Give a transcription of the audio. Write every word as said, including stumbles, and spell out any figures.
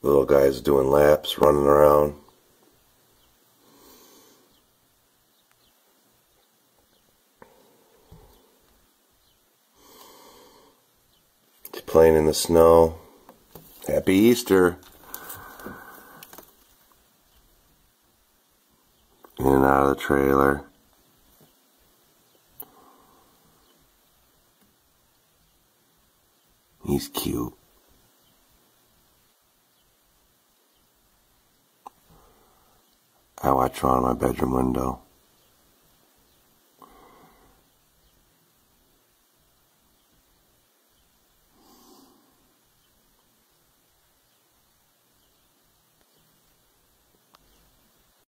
Little guy's doing laps, running around. He's playing in the snow. Happy Easter. In and out of the trailer. He's cute. I watch him out of my bedroom window.